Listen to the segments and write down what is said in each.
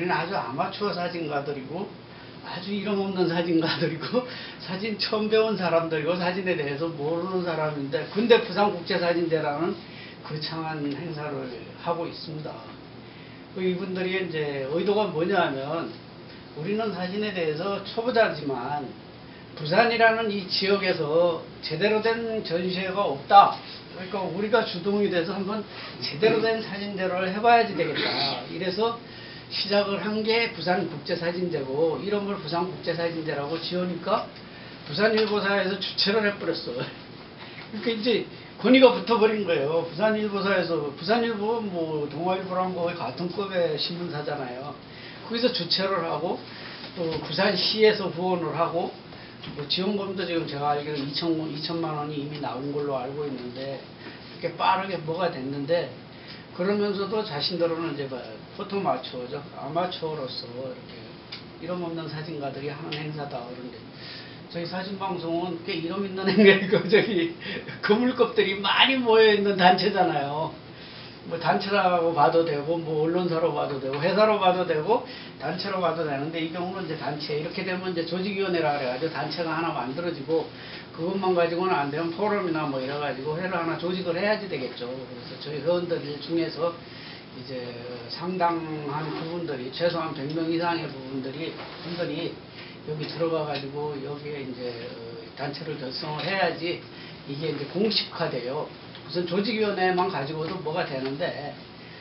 우리는 아주 아마추어 사진가들이고 아주 이름 없는 사진가들이고 사진 처음 배운 사람들이고 사진에 대해서 모르는 사람인데 근데 부산국제사진제라는 거창한 행사를 하고 있습니다. 이분들이 이제 의도가 뭐냐면 우리는 사진에 대해서 초보자지만 부산이라는 이 지역에서 제대로 된 전시회가 없다. 그러니까 우리가 주동이 돼서 한번 제대로 된 사진제를 해봐야지 되겠다. 이래서 시작을 한 게 부산국제사진제고 이름을 부산국제사진제라고 지으니까 부산일보사에서 주최를 해버렸어. 그러니까 이제 권위가 붙어버린 거예요. 부산일보사에서 부산일보 뭐 동아일보랑 거의 같은 급의 신문사잖아요. 거기서 주최를 하고 또 부산시에서 후원을 하고 뭐 지원금도 지금 제가 알기로 2천만 원이 이미 나온 걸로 알고 있는데 이렇게 빠르게 뭐가 됐는데 그러면서도 자신들은 이제 포토마추어죠. 아마추어로서 이렇게 이름 없는 사진가들이 하는 행사다. 그런데 저희 사진방송은 꽤 이름 있는 행사이고 저기 거물급들이 많이 모여있는 단체잖아요. 뭐 단체라고 봐도 되고 뭐 언론사로 봐도 되고 회사로 봐도 되고 단체로 봐도 되는데 이 경우는 이제 단체 이렇게 되면 이제 조직위원회라 그래가지고 단체가 하나 만들어지고 그것만 가지고는 안 되면 포럼이나 뭐 이래가지고 회를 하나 조직을 해야지 되겠죠. 그래서 저희 회원들 중에서 이제 상당한 부분들이 최소한 100명 이상의 분들이 여기 들어가가지고 여기에 이제 단체를 결성을 해야지 이게 이제 공식화돼요. 우선 조직위원회만 가지고도 뭐가 되는데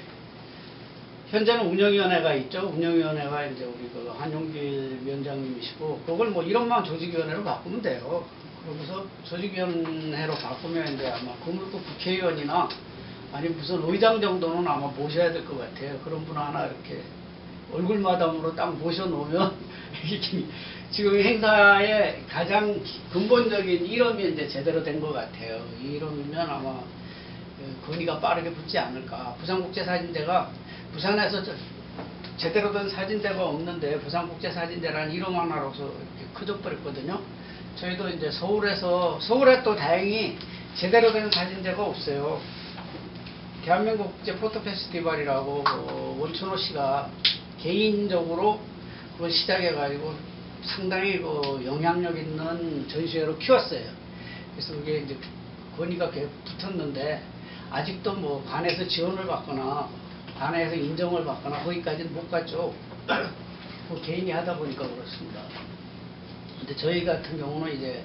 현재는 운영위원회가 있죠. 운영위원회가 이제 우리 그 한용길 위원장님이시고 그걸 뭐 이름만 조직위원회로 바꾸면 돼요. 그러면서 조직위원회로 바꾸면 이제 아마 거물급 국회의원이나 아니면 무슨 의장 정도는 아마 모셔야 될 것 같아요. 그런 분 하나 이렇게 얼굴마담으로 딱 모셔놓으면 지금 행사의 가장 근본적인 이름이 이제 제대로 된 것 같아요. 이 이름이면 아마 권위가 빠르게 붙지 않을까. 부산국제사진제가 부산에서 제대로 된 사진제가 없는데 부산국제사진제라는 이름 하나로서 이렇게 커져버렸거든요. 저희도 이제 서울에 또 다행히 제대로 된 사진제가 없어요. 대한민국 국제 포토 페스티벌이라고 원춘호 씨가 개인적으로 그걸 시작해가지고 상당히 그 영향력 있는 전시회로 키웠어요. 그래서 그게 이제 권위가 붙었는데 아직도 뭐 관에서 지원을 받거나 관에서 인정을 받거나 거기까지는 못 갔죠. 뭐 개인이 하다 보니까 그렇습니다. 근데 저희 같은 경우는 이제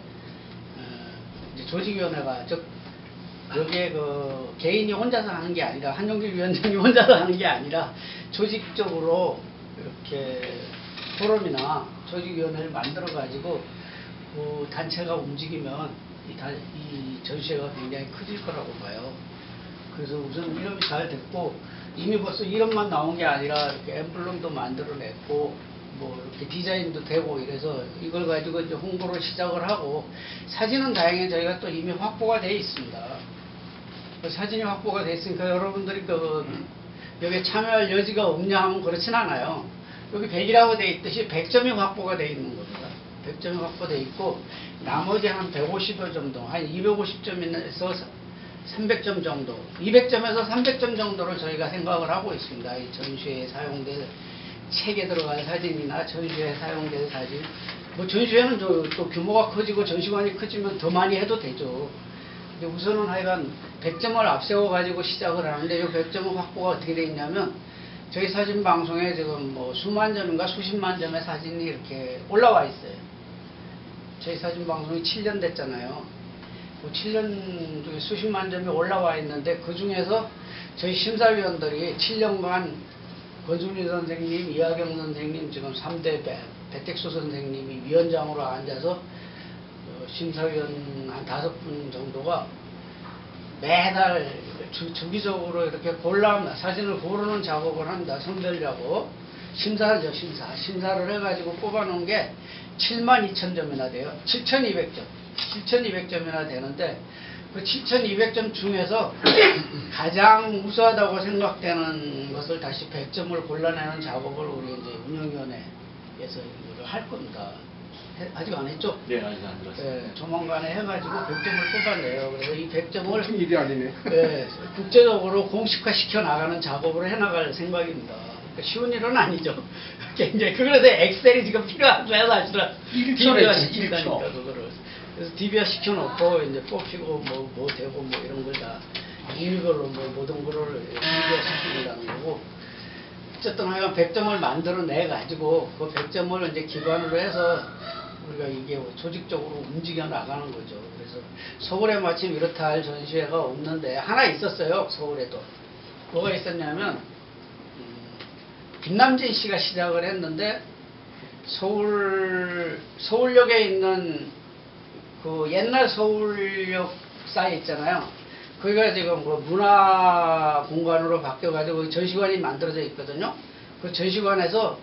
조직위원회가 여기에 그 개인이 혼자서 하는 게 아니라 한용길 위원장이 혼자서 하는 게 아니라 조직적으로 이렇게 포럼이나 조직위원회를 만들어 가지고 그 단체가 움직이면 이 전시회가 굉장히 커질 거라고 봐요. 그래서 우선 이름이 잘 됐고 이미 벌써 이름만 나온 게 아니라 이렇게 엠블럼도 만들어냈고 뭐 이렇게 디자인도 되고 이래서 이걸 가지고 이제 홍보를 시작을 하고 사진은 다행히 저희가 또 이미 확보가 돼 있습니다. 사진이 확보가 돼 있으니까 여러분들이 여기에 참여할 여지가 없냐 하면 그렇진 않아요. 여기 100이라고 돼 있듯이 100점이 확보가 돼 있는 겁니다. 100점이 확보돼 있고 나머지 한 150여 정도, 한 250점에서 300점 정도, 200점에서 300점 정도를 저희가 생각을 하고 있습니다. 이 전시회에 사용될 책에 들어간 사진이나 전시회에 사용될 사진. 뭐 전시회는 또 규모가 커지고 전시관이 커지면 더 많이 해도 되죠. 근데 우선은 하여간 100점을 앞세워 가지고 시작을 하는데 이 100점은 확보가 어떻게 돼 있냐면 저희 사진 방송에 지금 뭐 수만 점인가 수십만 점의 사진이 이렇게 올라와 있어요. 저희 사진 방송이 7년 됐잖아요. 그 7년 중에 수십만 점이 올라와 있는데 그 중에서 저희 심사위원들이 7년간 권순희 선생님, 이하경 선생님, 지금 3대 배택수 선생님이 위원장으로 앉아서 심사위원 한 5분 정도가 매달 주기적으로 이렇게 사진을 고르는 작업을 한다. 선별하고 심사를 해가지고 뽑아놓은 게 72,000점이나 돼요. 7,200점. 7,200점이나 되는데 그 7,200점 중에서 가장 우수하다고 생각되는 것을 다시 100점을 골라내는 작업을 우리 이제 운영위원회에서 이걸 할 겁니다. 아직 안 했죠? 네, 아직 안 들었어요. 네, 조만간에 해가지고 100점을 뽑아내요. 그래서 이 100점을 일이 아니네. 네, 국제적으로 공식화 시켜 나가는 작업을 해나갈 생각입니다. 쉬운 일은 아니죠. 굉장히 그래서 엑셀이 지금 필요한데 사실은 DB화 시킨다니까 그거를. 그래서 DB화 시켜놓고 이제 뽑히고 뭐 되고 뭐 이런 걸 다 종류별로 뭐 모든 거를 DB화 시킨다는 거고. 어쨌든 하여간 100점을 만들어내 가지고 그 100점을 이제 기반으로 해서 우리가 이게 조직적으로 움직여 나가는 거죠. 그래서 서울에 마침 이렇다 할 전시회가 없는데 하나 있었어요. 서울에도. 뭐가 있었냐면 김남진 씨가 시작을 했는데 서울역에 있는 그 옛날 서울역 사이 있잖아요. 거기가 지금 그 문화 공간으로 바뀌어가지고 전시관이 만들어져 있거든요. 그 전시관에서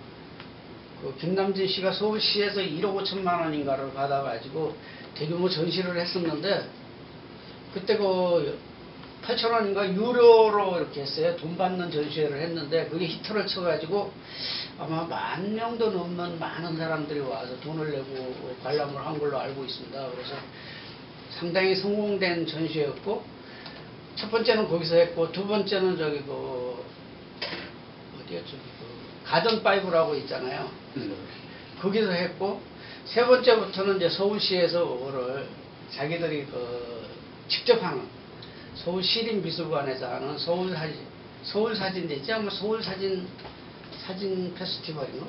그 김남진 씨가 서울시에서 1억 5천만 원인가를 받아가지고 대규모 전시를 했었는데 그때 그 8천 원인가 유료로 이렇게 했어요. 돈 받는 전시회를 했는데 그게 히트를 쳐가지고 아마 10,000명도 넘는 많은 사람들이 와서 돈을 내고 관람을 한 걸로 알고 있습니다. 그래서 상당히 성공된 전시회였고 첫 번째는 거기서 했고 두 번째는 저기 그 어디였죠? 그 가든 파이브라고 있잖아요. 거기서 했고 세 번째부터는 이제 서울시에서 그거를 자기들이 그 직접 하는 서울시립미술관에서 하는 서울사진제 아마 서울사진 페스티벌인가?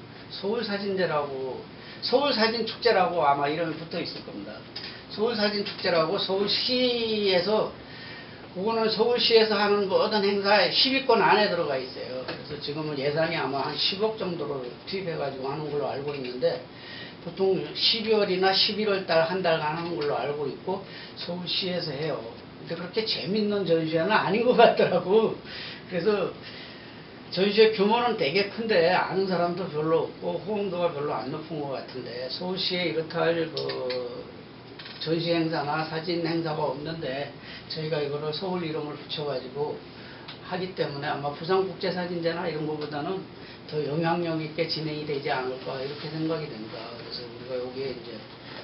서울사진제라고 서울사진축제라고 아마 이름이 붙어 있을 겁니다. 서울사진축제라고 서울시에서 그거는 서울시에서 하는 모든 행사에 10위권 안에 들어가 있어요. 그래서 지금은 예산이 아마 한 10억 정도로 투입해가지고 하는 걸로 알고 있는데 보통 12월이나 11월 달 한 달간 하는 걸로 알고 있고 서울시에서 해요. 근데 그렇게 재밌는 전시회는 아닌 것 같더라고. 그래서 전시회 규모는 되게 큰데 아는 사람도 별로 없고 호응도가 별로 안 높은 것 같은데 서울시에 이렇다 할 그 전시 행사나 사진 행사가 없는데 저희가 이거를 서울 이름을 붙여가지고 하기 때문에 아마 부산국제사진제나 이런 것보다는 더 영향력 있게 진행이 되지 않을까 이렇게 생각이 됩니다. 그래서 우리가 여기에 이제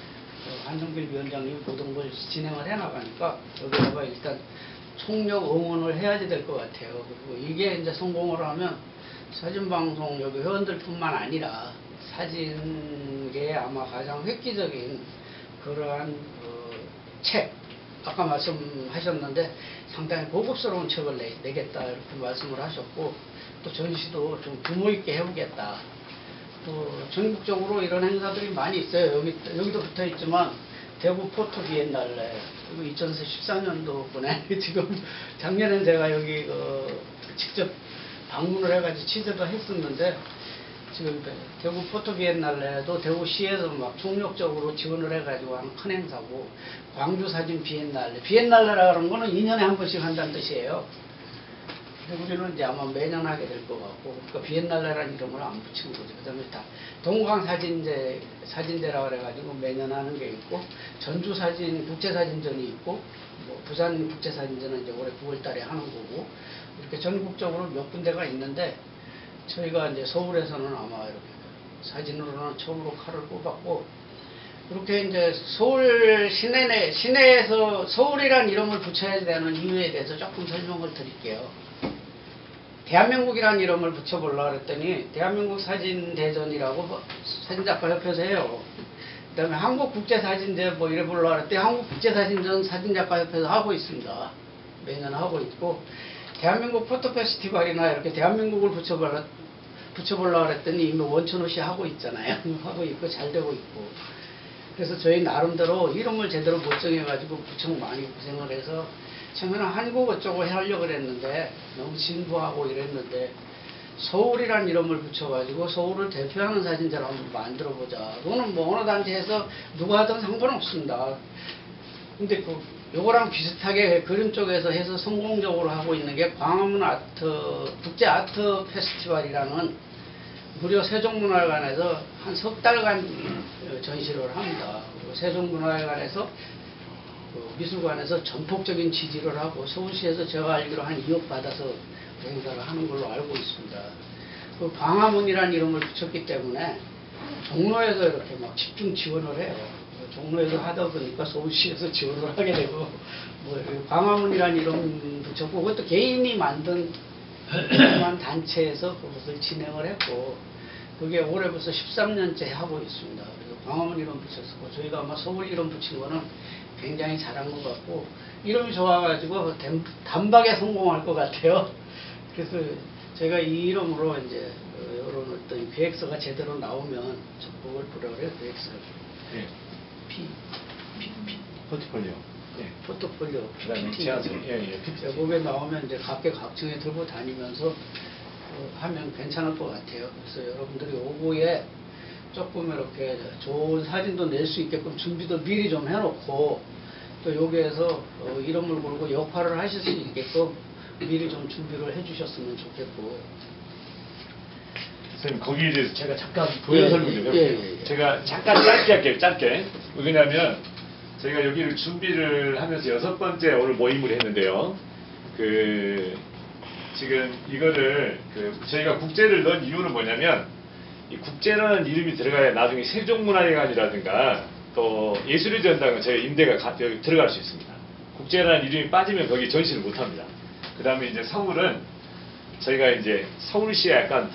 한정길 위원장님이 모든 걸 진행을 해나가니까 여기다가 일단 총력 응원을 해야지 될 것 같아요. 그리고 이게 이제 성공을 하면 사진방송 여기 회원들뿐만 아니라 사진계에 아마 가장 획기적인 그러한 책, 아까 말씀하셨는데 상당히 고급스러운 책을 내겠다 이렇게 말씀을 하셨고 또 전시도 좀 규모 있게 해보겠다. 또 전국적으로 이런 행사들이 많이 있어요. 여기도 붙어 있지만 대구 포토 비엔날레 그리고 2014년도분에 지금 작년엔 제가 여기 직접 방문을 해가지고 취재도 했었는데 지금 대구 포토 비엔날레도 대구시에서 막 총력적으로 지원을 해가지고 하는 큰 행사고 광주 사진 비엔날레라는 거는 2년에 한 번씩 한다는 뜻이에요. 근데 우리는 이제 아마 매년 하게 될 것 같고 그러니까 비엔날레라는 이름을 안 붙인 거죠. 그 다음에 다 동광 사진제라고 그래가지고 매년 하는 게 있고 전주 사진 국제사진전이 있고 뭐 부산 국제사진전은 이제 올해 9월달에 하는 거고 이렇게 전국적으로 몇 군데가 있는데 저희가 이제 서울에서는 아마 이렇게 사진으로는 처음으로 칼을 꼽았고 이렇게 이제 서울 시내에서 서울이란 이름을 붙여야 되는 이유에 대해서 조금 설명을 드릴게요. 대한민국이라는 이름을 붙여보려고 그랬더니 대한민국 사진대전이라고 사진작가협회에서 해요. 그 다음에 한국국제사진제 뭐 이래 보려고 그랬더니 한국국제사진전 사진작가협회에서 하고 있습니다. 매년 하고 있고 대한민국 포토페스티벌이나 이렇게 대한민국을 붙여보려고 그랬더니 이미 원천호시 하고 있잖아요. 하고 있고 잘 되고 있고 그래서 저희 나름대로 이름을 제대로 못 정해가지고 무척 많이 고생을 해서 처음에는 한국어 쪽을 하려고 그랬는데 너무 진부하고 이랬는데 서울이란 이름을 붙여가지고 서울을 대표하는 사진제를 한번 만들어보자. 그거는 뭐 어느 단체에서 누가 하든 상관없습니다. 근데 요거랑 비슷하게 그림 쪽에서 해서 성공적으로 하고 있는 게 광화문 국제 아트 페스티벌이라는 무려 세종문화회관에서 한 석 달간 전시를 합니다. 세종문화회관에서 미술관에서 전폭적인 지지를 하고 서울시에서 제가 알기로 한 2억 받아서 행사를 하는 걸로 알고 있습니다. 그 광화문이라는 이름을 붙였기 때문에 종로에서 이렇게 막 집중 지원을 해요. 종로에서 하다 보니까 서울시에서 지원을 하게 되고 뭐 광화문이라는 이름 붙였고 그것도 개인이 만든 조그만 단체에서 그것을 진행을 했고 그게 올해부터 13년째 하고 있습니다. 그래서 광화문 이름 붙였었고 저희가 아마 서울 이름 붙인 거는 굉장히 잘한 것 같고 이름이 좋아가지고 단박에 성공할 것 같아요. 그래서 제가 이 이름으로 이제 이런 어떤 계획서가 제대로 나오면 적극을 부려요. 계획서. 네. P. 포트폴리오. 네. 포트폴리오. 그다음에 제안서. 예. 거기에 나오면 이제 각계각층에 들고 다니면서 하면 괜찮을 것 같아요. 그래서 여러분들이 오후에 조금 이렇게 좋은 사진도 낼 수 있게끔 준비도 미리 좀 해놓고 또 여기에서 이름을 걸고 역할을 하실 수 있게끔 미리 좀 준비를 해주셨으면 좋겠고. 선생님 거기에 대해서 제가 잠깐 부연 설명 좀 해볼게요. 예. 제가 잠깐 짧게 할게요. 짧게. 왜냐하면 저희가 여기를 준비를 하면서 6번째 오늘 모임을 했는데요. 지금 이거를 저희가 국제를 넣은 이유는 뭐냐면 이 국제라는 이름이 들어가야 나중에 세종문화회관이라든가 또 예술의 전당은 저희 임대가 여기 들어갈 수 있습니다. 국제라는 이름이 빠지면 거기 전시를 못합니다. 그 다음에 이제 서울은 저희가 이제 서울시에 약간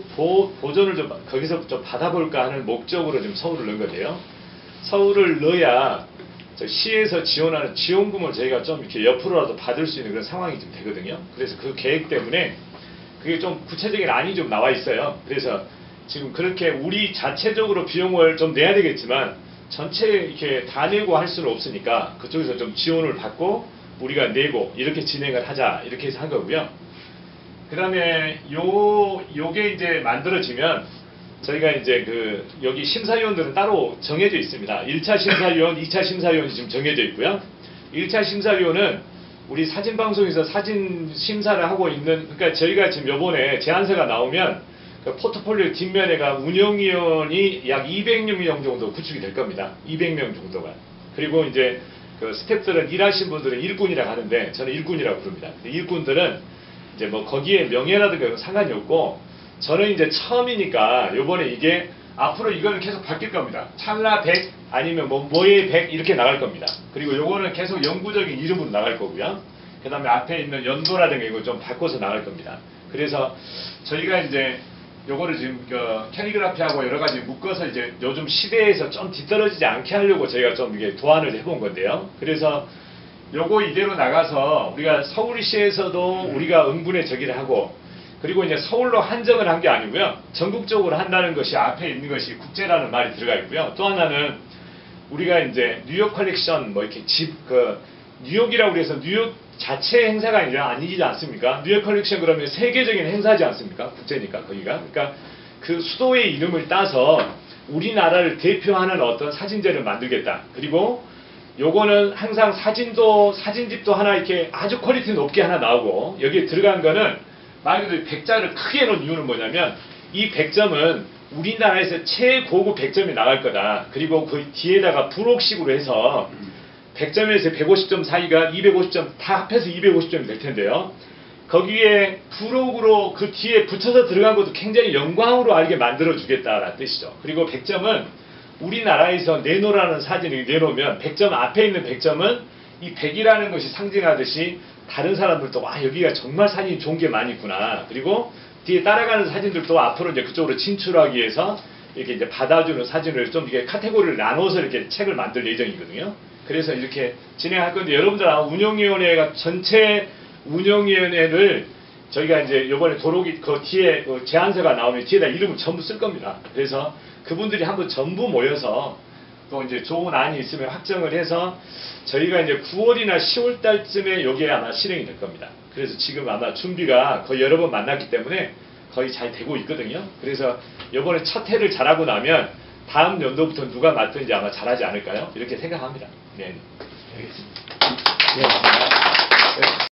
보존을 좀 거기서 좀 받아볼까 하는 목적으로 좀 서울을 넣은 건데요. 서울을 넣어야 시에서 지원하는 지원금을 저희가 좀 이렇게 옆으로라도 받을 수 있는 그런 상황이 좀 되거든요. 그래서 그 계획 때문에 그게 좀 구체적인 안이 좀 나와 있어요. 그래서 지금 그렇게 우리 자체적으로 비용을 좀 내야 되겠지만 전체 이렇게 다 내고 할 수는 없으니까 그쪽에서 좀 지원을 받고 우리가 내고 이렇게 진행을 하자 이렇게 해서 한 거고요. 그 다음에 요게 이제 만들어지면 저희가 이제 여기 심사위원들은 따로 정해져 있습니다. 1차 심사위원, 2차 심사위원이 지금 정해져 있고요. 1차 심사위원은 우리 사진방송에서 사진 심사를 하고 있는, 그러니까 저희가 지금 요번에 제안서가 나오면 그 포트폴리오 뒷면에가 운영위원이 약 200명 정도 구축이 될 겁니다. 200명 정도가. 그리고 이제 그 스태프들은 일하신 분들은 일꾼이라고 하는데 저는 일꾼이라고 부릅니다. 일꾼들은 이제 뭐 거기에 명예라든가 상관이 없고 저는 이제 처음이니까 요번에 이게 앞으로 이거는 계속 바뀔 겁니다. 찰나 100 아니면 뭐의 100 이렇게 나갈 겁니다. 그리고 요거는 계속 영구적인 이름으로 나갈 거고요. 그 다음에 앞에 있는 연도라든가 이거 좀 바꿔서 나갈 겁니다. 그래서 저희가 이제 요거를 지금 캘리그라피하고 여러 가지 묶어서 이제 요즘 시대에서 좀 뒤떨어지지 않게 하려고 저희가 좀 이게 도안을 해본 건데요. 그래서 요거 이대로 나가서 우리가 서울시에서도 우리가 응분의 저기를 하고 그리고 이제 서울로 한정을 한 게 아니고요. 전국적으로 한다는 것이 앞에 있는 것이 국제라는 말이 들어가 있고요. 또 하나는 우리가 이제 뉴욕 컬렉션 뭐 이렇게 뉴욕이라고 그래서 뉴욕 자체 행사가 아니지 않습니까? 뉴욕 컬렉션 그러면 세계적인 행사지 않습니까? 국제니까 거기가. 그러니까 그 수도의 이름을 따서 우리나라를 대표하는 어떤 사진제를 만들겠다. 그리고 요거는 항상 사진집도 하나 이렇게 아주 퀄리티 높게 하나 나오고 여기에 들어간 거는 말 그대로 100장을 크게 놓은 이유는 뭐냐면 이 100점은 우리나라에서 최고급 100점이 나갈 거다. 그리고 그 뒤에다가 부록식으로 해서 100점에서 150점 사이가 250점 다 합해서 250점이 될 텐데요. 거기에 부록으로 그 뒤에 붙여서 들어간 것도 굉장히 영광으로 알게 만들어주겠다라는 뜻이죠. 그리고 100점은 우리나라에서 내놓으라는 사진을 내놓으면 100점 앞에 있는 100점은 이 100이라는 것이 상징하듯이 다른 사람들도 와 여기가 정말 사진이 좋은 게 많이 있구나. 그리고 뒤에 따라가는 사진들도 앞으로 이제 그쪽으로 진출하기 위해서 이렇게 이제 받아주는 사진을 좀 이렇게 카테고리를 나눠서 이렇게 책을 만들 예정이거든요. 그래서 이렇게 진행할 건데 여러분들 아마 운영위원회가 전체 운영위원회를 저희가 이제 요번에 도록이 그 뒤에 제안서가 나오면 뒤에다 이름을 전부 쓸 겁니다. 그래서 그분들이 한번 전부 모여서 또 이제 좋은 안이 있으면 확정을 해서 저희가 이제 9월이나 10월 달쯤에 여기에 아마 실행이 될 겁니다. 그래서 지금 아마 준비가 거의 여러 번 만났기 때문에 거의 잘 되고 있거든요. 그래서 이번에 첫 해를 잘하고 나면 다음 연도부터 누가 맡든지 아마 잘하지 않을까요? 이렇게 생각합니다. 네. 알겠습니다. 네.